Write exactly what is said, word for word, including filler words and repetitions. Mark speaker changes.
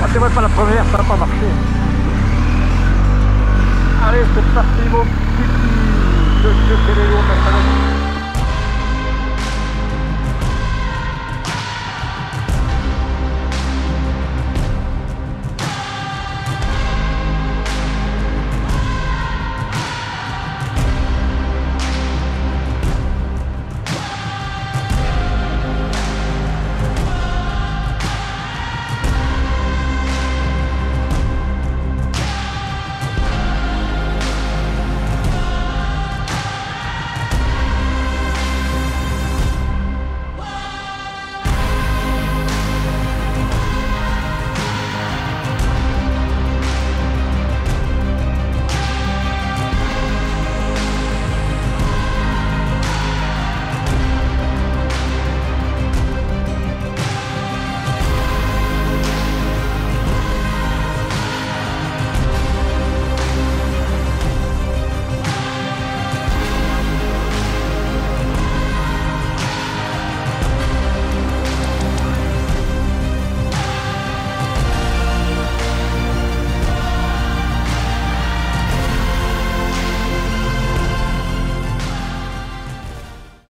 Speaker 1: Ah, c'est vrai, pas la première, ça n'a pas marché. Allez, c'est parti, mon petit. Je, je fais les lourds,